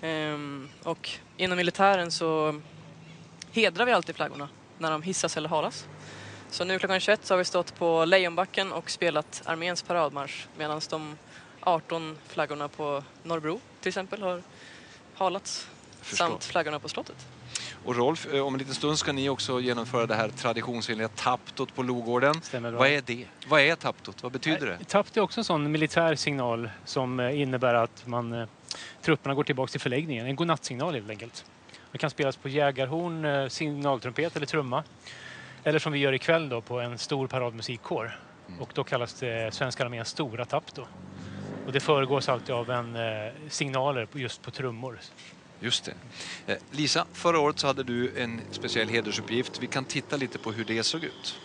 Och inom militären så hedrar vi alltid flaggorna när de hissas eller halas. Så nu klockan 21 så har vi stått på Lejonbacken och spelat arméns paradmarsch medan de 18 flaggorna på Norrbro till exempel har halats samt flaggorna på slottet. Och Rolf, om en liten stund ska ni också genomföra det här traditionsenliga taptot på Logården. Vad är det? Vad är taptot? Vad betyder det? Tapt är också en sån militär signal som innebär att trupperna går tillbaka till förläggningen. En godnattsignal helt enkelt. Det kan spelas på jägarhorn, signaltrumpet eller trumma. Eller som vi gör ikväll då på en stor paradmusikkår. Och då kallas det svenska arméns stora tapp då. Och det föregås alltid av signaler just på trummor. Just det. Lisa, förra året så hade du en speciell hedersuppgift. Vi kan titta lite på hur det såg ut.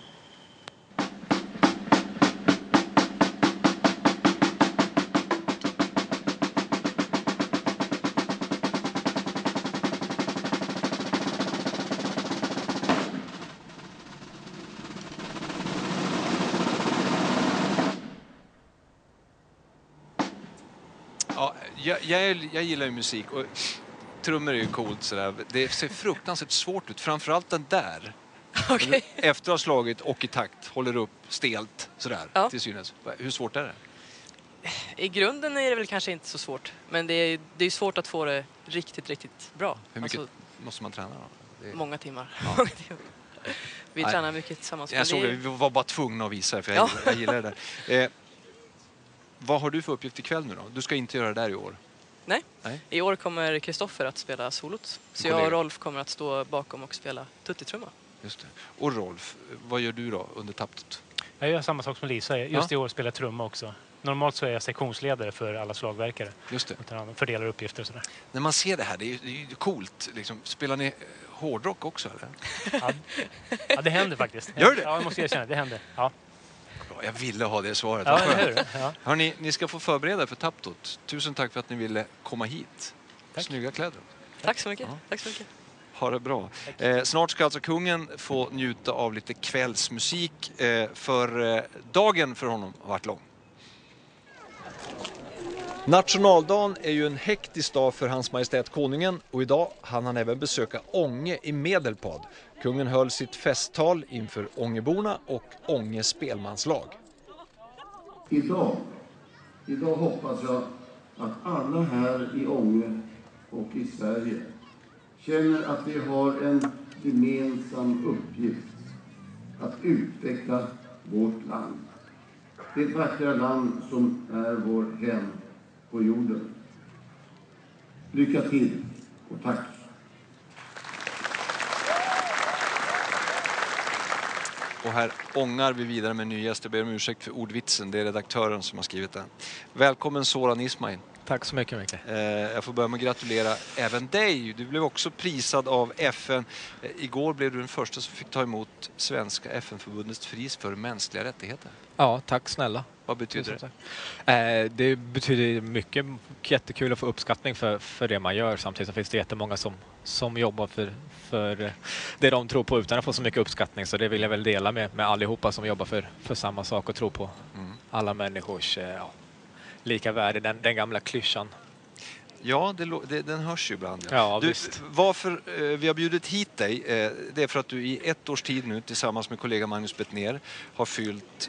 Jag gillar ju musik och trummor är ju coolt sådär. Det ser fruktansvärt svårt ut, framförallt den där. Okay. Efter att ha slagit och i takt håller upp stelt sådär till synes. Hur svårt är det? I grunden är det väl kanske inte så svårt, men det är svårt att få det riktigt bra. Hur mycket måste man träna då? Många timmar. Vi tränar mycket tillsammans. Jag såg det, vi var bara tvungna att visa det, för jag gillar det där. Vad har du för uppgift ikväll nu då? Du ska inte göra det där i år. Nej. I år kommer Kristoffer att spela solot. Så jag och Rolf kommer att stå bakom och spela tuttitrumma. Just det. Och Rolf, vad gör du då under taptet? Jag gör samma sak som Lisa. Just i år spelar trumma också. Normalt så är jag sektionsledare för alla slagverkare. Just det. Fördelar uppgifter och sådär. När man ser det här, det är ju coolt. Liksom. Spelar ni hårdrock också eller? Ja, det händer faktiskt. Gör det? Ja, jag måste erkänna, det händer. Ja. Jag ville ha det svaret. Ja, hur? Ja. Hörrni, ni ska få förbereda för taptot. Tusen tack för att ni ville komma hit. Tack. Snygga kläder. Tack så mycket. Ja. Tack så mycket. Ha det bra. Snart ska alltså kungen få njuta av lite kvällsmusik, för dagen för honom har varit lång. Nationaldagen är ju en hektisk dag för hans majestät konungen, och idag hann han även besöka Ånge i Medelpad. Kungen höll sitt festtal inför Ångeborna och Ånge spelmanslag. Idag hoppas jag att alla här i Ånge och i Sverige känner att vi har en gemensam uppgift att utveckla vårt land. Det vackra land som är vår hem på jorden. Lycka till och tack! Och här ångar vi vidare med en ny gäst. Jag ber om ursäkt för ordvitsen. Det är redaktören som har skrivit den. Välkommen Soran Ismail. Tack så mycket, Micke. Jag får börja med att gratulera även dig. Du blev också prisad av FN. Igår blev du den första som fick ta emot svenska FN-förbundets pris för mänskliga rättigheter. Ja, tack snälla. Vad betyder det? Det betyder mycket, jättekul att få uppskattning för det man gör. Samtidigt så finns det jättemånga som jobbar för det de tror på utan att få så mycket uppskattning. Så det vill jag väl dela med allihopa som jobbar för samma sak och tror på alla människors lika värde, den gamla klyschan. Ja, den hörs ju ibland. Ja, varför vi har bjudit hit dig, det är för att du i 1 års tid nu tillsammans med kollega Magnus Bettner har fyllt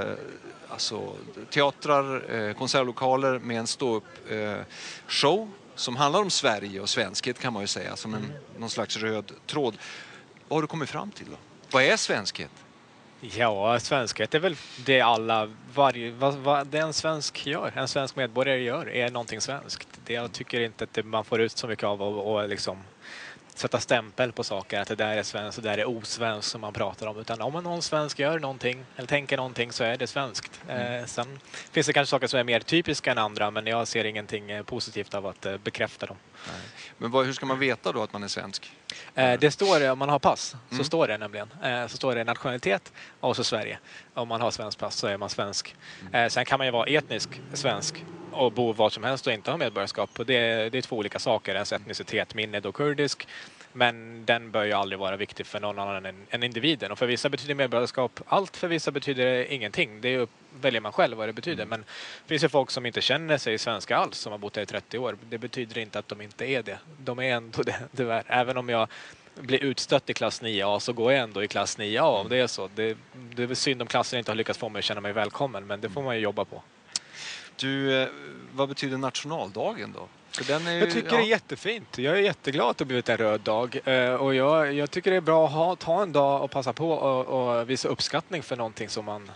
teatrar, konsertlokaler med en ståupp show som handlar om Sverige och svenskhet, kan man ju säga, som någon slags röd tråd. Vad har du kommit fram till då? Vad är svenskhet? Ja, svenskhet är väl det vad en svensk gör, en svensk medborgare gör, är någonting svenskt. Jag tycker inte att man får ut så mycket av att liksom sätta stämpel på saker, att det där är svenskt och det där är osvenskt som man pratar om, utan om någon svensk gör någonting eller tänker någonting så är det svenskt. Sen finns det kanske saker som är mer typiska än andra, men jag ser ingenting positivt av att bekräfta dem. Nej. Men hur ska man veta då att man är svensk? Det står, om man har pass så står det nämligen, så står det nationalitet och så Sverige. Om man har svensk pass så är man svensk. Sen kan man ju vara etnisk svensk och bo var som helst och inte ha medborgarskap. Och det är 2 olika saker. Ens etnicitet, min är då kurdisk, Men den bör ju aldrig vara viktig för någon annan än individen. Och för vissa betyder medborgarskap allt, för vissa betyder det ingenting. Det är ju, väljer man själv vad det betyder. Men det finns ju folk som inte känner sig svenska alls, som har bott här i 30 år. Det betyder inte att de inte är det. De är ändå det, tyvärr. Även om jag blir utstött i klass 9A så går jag ändå i klass 9A om det är så. Det är väl synd om klassen inte har lyckats få mig att känna mig välkommen, men det får man ju jobba på. Du, vad betyder nationaldagen då? För den är ju, jag tycker det är jättefint. Jag är jätteglad att det blivit en röd dag. Och jag tycker det är bra att ta en dag och passa på och visa uppskattning för någonting som man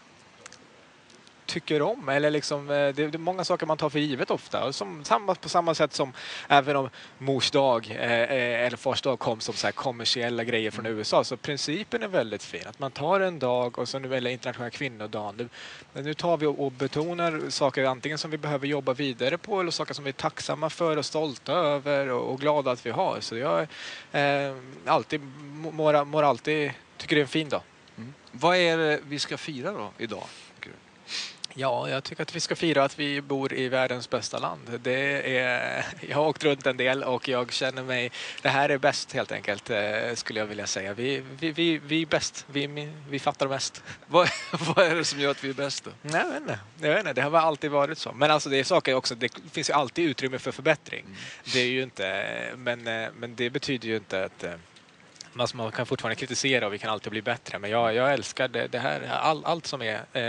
tycker om. Eller liksom, det är många saker man tar för givet ofta. På samma sätt som även om mors dag eller fars dag kom som så här kommersiella grejer från USA. Så principen är väldigt fin. Att man tar en dag och så nu eller internationella kvinnodagen. Nu tar vi och betonar saker antingen som vi behöver jobba vidare på eller saker som vi är tacksamma för och stolta över och glada att vi har. Så jag mår alltid tycker det är en fin dag. Vad är det vi ska fira då idag? Ja, jag tycker att vi ska fira att vi bor i världens bästa land. Jag har åkt runt en del och jag känner mig... Det här är bäst helt enkelt, skulle jag vilja säga. Vi är bäst. Vi fattar mest. Vad är det som gör att vi är bäst då? Jag vet inte. Det har alltid varit så. Men alltså det är saker också. Det finns ju alltid utrymme för förbättring. Det är ju inte... Men det betyder ju inte att... Man kan fortfarande kritisera och vi kan alltid bli bättre. Men jag älskar det här. Allt som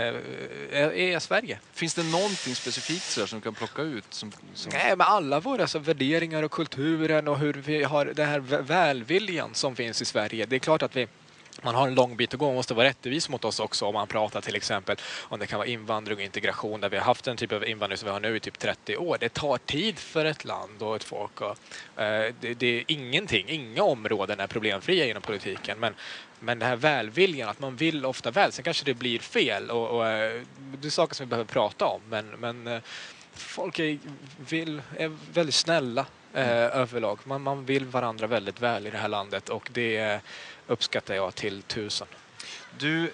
är Sverige. Finns det någonting specifikt så som du kan plocka ut? Som... Nej, men alla våra värderingar och kulturen och hur vi har den här välviljan som finns i Sverige. Det är klart att man har en lång bit att gå och måste vara rättvis mot oss också om man pratar till exempel om det kan vara invandring och integration där vi har haft en typ av invandring som vi har nu i typ 30 år. Det tar tid för ett land och ett folk. Och, det är inga områden är problemfria inom politiken. Men det här välviljan, att man vill ofta väl. Sen kanske det blir fel och det är saker som vi behöver prata om. Men folk är väldigt snälla överlag. Man vill varandra väldigt väl i det här landet och det uppskattar jag till 1000. Du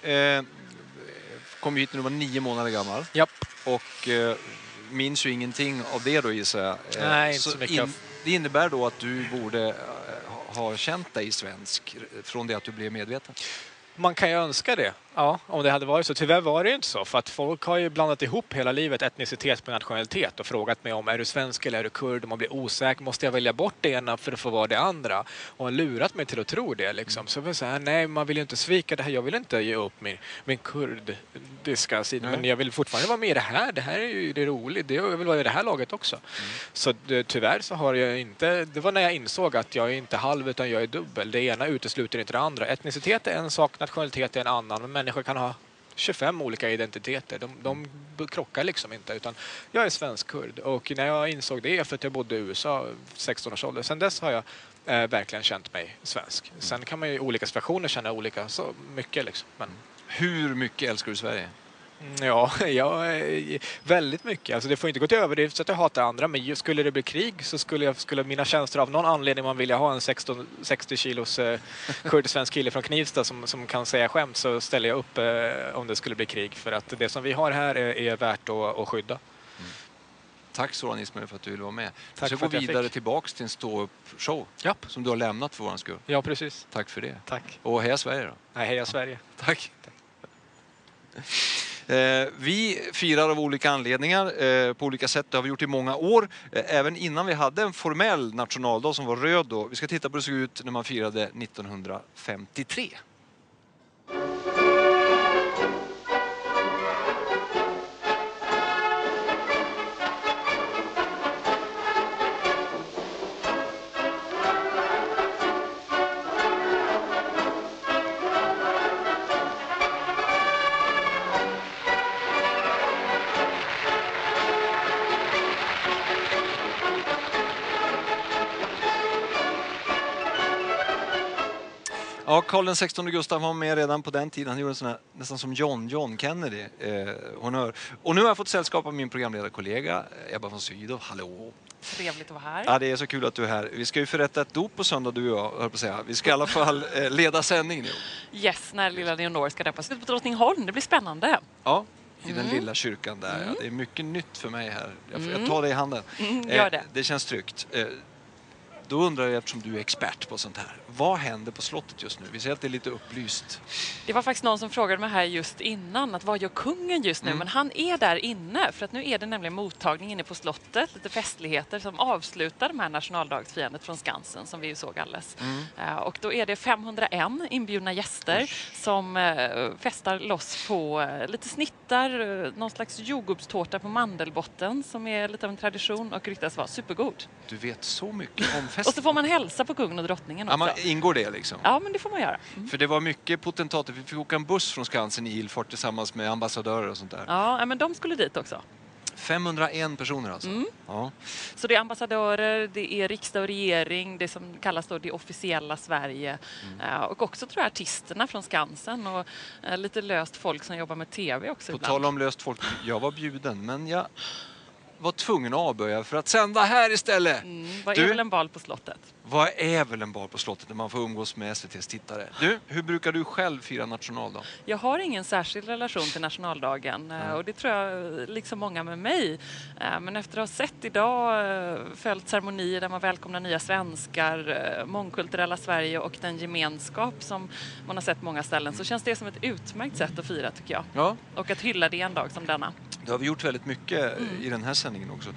kom hit när du var 9 månader gammal. Japp. Och minns ju ingenting av det då gissar jag. Nej, inte så mycket. Det innebär då att du borde ha känt dig svensk från det att du blev medveten? Man kan ju önska det. Ja, om det hade varit så. Tyvärr var det ju inte så. För att folk har ju blandat ihop hela livet etnicitet med nationalitet och frågat mig om är du svensk eller är du kurd? Och man blir osäker. Måste jag välja bort det ena för att få vara det andra? Och har lurat mig till att tro det. Liksom. Så vill jag säga, nej, man vill ju inte svika det här. Jag vill inte ge upp min kurdiska sida. Men jag vill fortfarande vara med i det här. Det här är ju det roligt. Jag vill vara i det här laget också. Så tyvärr så har jag inte... Det var när jag insåg att jag är inte halv utan jag är dubbel. Det ena utesluter inte det andra. Etnicitet är en sak, nationalitet är en annan. Men människor kan ha 25 olika identiteter. De krockar liksom inte. Utan jag är svensk kurd. Och när jag insåg det för att jag bodde i USA 16 års ålder. Sen dess har jag verkligen känt mig svensk. Sen kan man ju i olika situationer känna olika så mycket liksom. Men... Hur mycket älskar du Sverige? Ja, väldigt mycket. Alltså det får inte gå till överdrift så att jag hatar andra. Men skulle det bli krig så skulle mina känslor av någon anledning man vilja ha en 60 kilos kurdisk-svensk kille från Knivsta som kan säga skämt så ställer jag upp om det skulle bli krig. För att det som vi har här är värt att skydda. Tack Soran Ismail för att du ville vara med. Tack så för gå vidare tillbaks till en stå-upp-show som du har lämnat för våran skull. Ja, precis. Tack för det. Tack. Och heja Sverige då. Nej, heja Sverige. Tack. Vi firar av olika anledningar på olika sätt. Det har vi gjort i många år. Även innan vi hade en formell nationaldag som var röd då. Vi ska titta på hur det såg ut när man firade 1953. Ja, Karl XVI Gustav var med redan på den tiden. Han gjorde en sån här, nästan som John Kennedy honör. Och nu har jag fått sällskap av min programledarkollega Ebba von Sydow. Hallå! Trevligt att vara här. Ja, det är så kul att du är här. Vi ska ju förrätta ett dop på söndag, du och jag, höll på att säga. Vi ska i alla fall leda sändning nu. Yes, när lilla Leonor ska döpas ut på Drottningholm. Det blir spännande. Ja, i den lilla kyrkan där. Ja, det är mycket nytt för mig här. Jag tar dig i handen. Gör det. Det känns tryggt. Då undrar jag, eftersom du är expert på sånt här, vad händer på slottet just nu? Vi ser att det är lite upplyst. Det var faktiskt någon som frågade mig här just innan att vad gör kungen just nu? Men han är där inne för att nu är det nämligen mottagning inne på slottet, lite festligheter som avslutar de här nationaldagsfirandet från Skansen som vi ju såg alldeles. Och då är det 501 inbjudna gäster som festar loss på lite snittar, någon slags jordgubbstårta på mandelbotten som är lite av en tradition och ryktas vara supergod. Du vet så mycket om festen. Och så får man hälsa på kungen och drottningen också. Ja, ingår det liksom? Ja, men det får man göra. För det var mycket potentater. Vi fick åka en buss från Skansen i ilfart tillsammans med ambassadörer och sånt där. Ja, men de skulle dit också. 501 personer alltså? Ja. Så det är ambassadörer, det är riksdag och regering, det som kallas då det officiella Sverige. Och också tror jag artisterna från Skansen och lite löst folk som jobbar med tv också. På ibland. tal om löst folk, jag var bjuden men jag var tvungen att avböja för att sända här istället. Vad är väl en bal på slottet? Vad är väl en bal på slottet när man får umgås med SVT:s tittare? Du, hur brukar du själv fira nationaldag? Jag har ingen särskild relation till nationaldagen och det tror jag liksom många med mig. Men efter att ha sett idag följt ceremonier där man välkomnar nya svenskar, mångkulturella Sverige och den gemenskap som man har sett på många ställen så känns det som ett utmärkt sätt att fira tycker jag. Ja. Och att hylla det en dag som denna. Det har vi gjort väldigt mycket i den här sändningen också.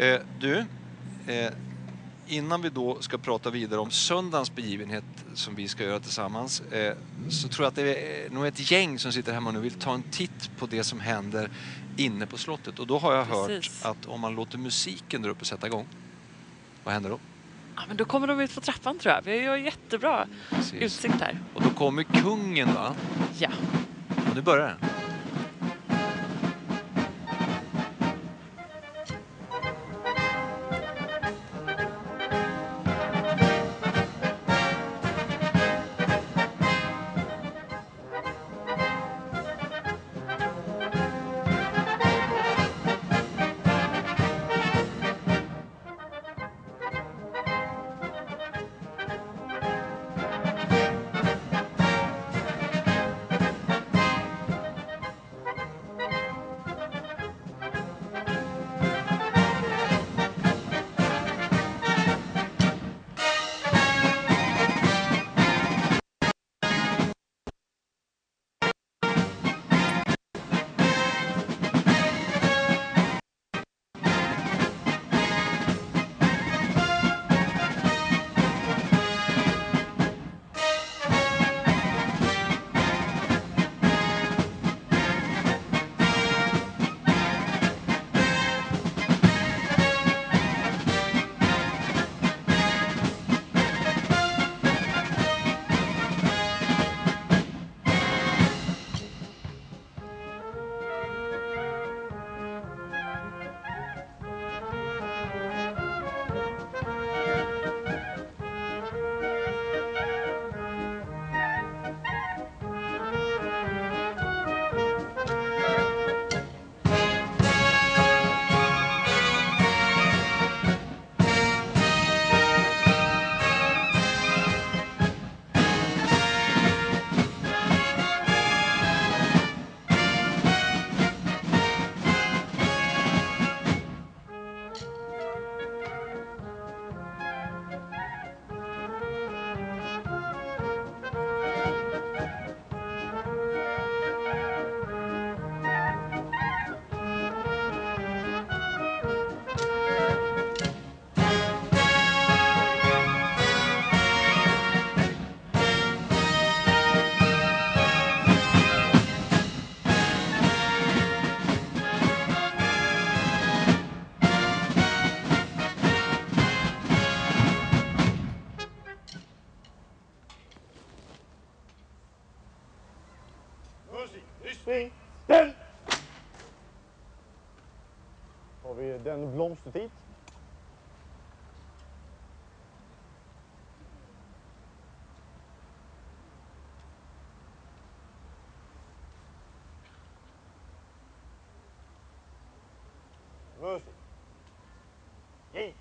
Innan vi då ska prata vidare om söndagens begivenhet som vi ska göra tillsammans så tror jag att det är nog ett gäng som sitter hemma nu och vill ta en titt på det som händer inne på slottet. Och då har jag hört att om man låter musiken där uppe sätta igång, vad händer då? Ja, men då kommer de ut på trappan tror jag. Vi har jättebra utsikt här. Och då kommer kungen va? Ja. Och nu börjar den. Ställ! Har vi den blomstertid? Musik. Gick.